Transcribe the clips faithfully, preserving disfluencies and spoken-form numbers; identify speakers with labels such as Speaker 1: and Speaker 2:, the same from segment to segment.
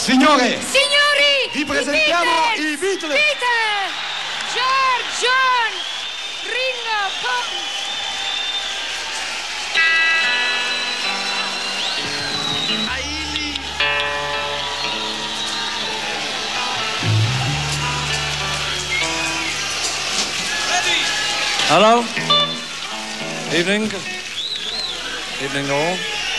Speaker 1: Signore,
Speaker 2: Signori,
Speaker 1: vi presentiamo i
Speaker 2: i
Speaker 1: Beatles.
Speaker 2: Beatles. George, John, Ringo, Paul.
Speaker 3: Hello. Evening. Evening all.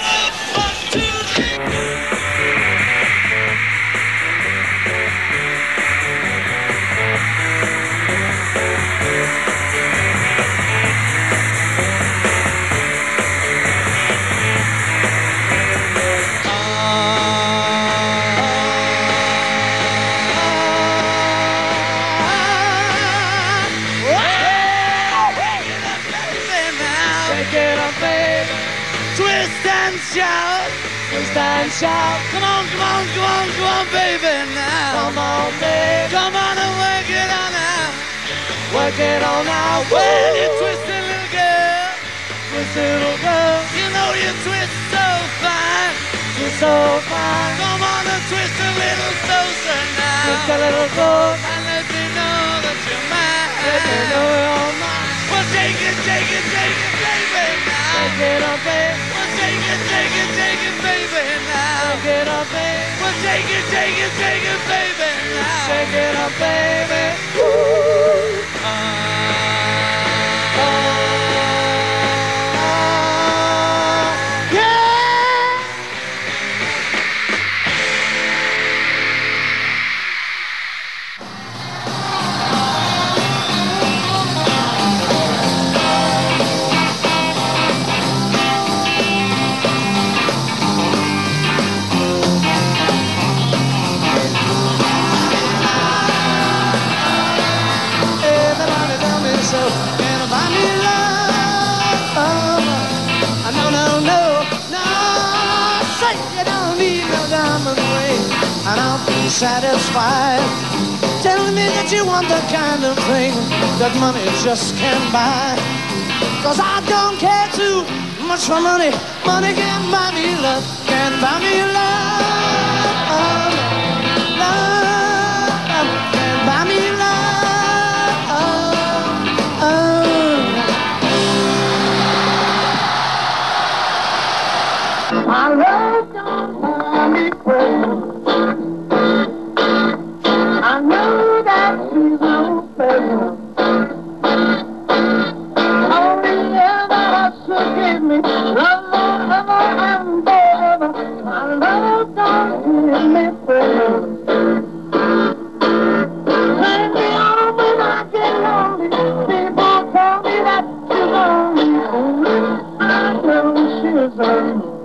Speaker 4: Twist and shout, twist and shout. Come on, come on, come on, come on, baby, now. Come on, baby. Come on and work it on now. Work it on now. Well, you twisted little girl, twisted little girl. You know you twist so fine, twist so fine. Come on and twist a little closer now. Twist a little closer and let me know that you're mine. Let me know you're mine. Well, take it, take it, take it, baby, now. Take it up, baby. Well, take it, take it, take it, baby, now. Take it up, baby. Well, take it, take it, take it, baby, now. Take it up, baby. Ooh. Ah, ah, ah, yeah. So, can I buy me love? Oh, no, no, no, no. Say you don't need no diamond ring, and I'll be satisfied. Telling me that you want the kind of thing that money just can't buy. Cause I don't care too much for money. Money can't buy me love, can't buy me love. Oh, love can't buy me love. My love don't buy me presents. I know that she's no present. Only ever should give me love forever and forever. My love don't give me presents. Take me on when I get lonely. People tell me that she's lonely. Only I know she's lonely.